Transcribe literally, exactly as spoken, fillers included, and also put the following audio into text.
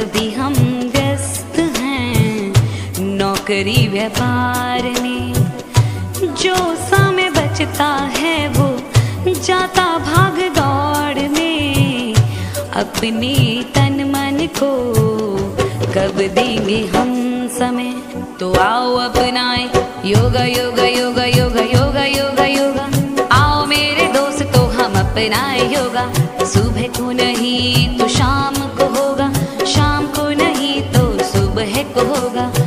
भी हम व्यस्त हैं नौकरी व्यापार में, जो समय बचता है वो जाता भाग दौड़ में। अपने तन मन को कब देंगे हम समय, तो आओ अपनाए योगा योगा योगा योगा योगा योगा योगा। आओ मेरे दोस्तों हम अपनाए योगा, सुबह को नहीं तो शाम को होगा, शाम को नहीं तो सुबह को होगा।